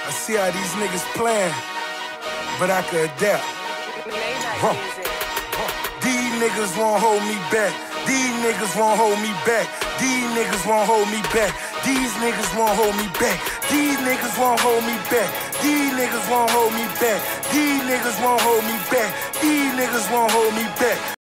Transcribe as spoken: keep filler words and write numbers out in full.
I see how these niggas playing, but I could adapt. Huh. These niggas won't hold me back. These niggas won't hold me back. These niggas won't hold me back. These niggas won't hold me back. These niggas won't hold me back. These niggas won't hold me back. These niggas won't hold me back. These niggas won't hold me back.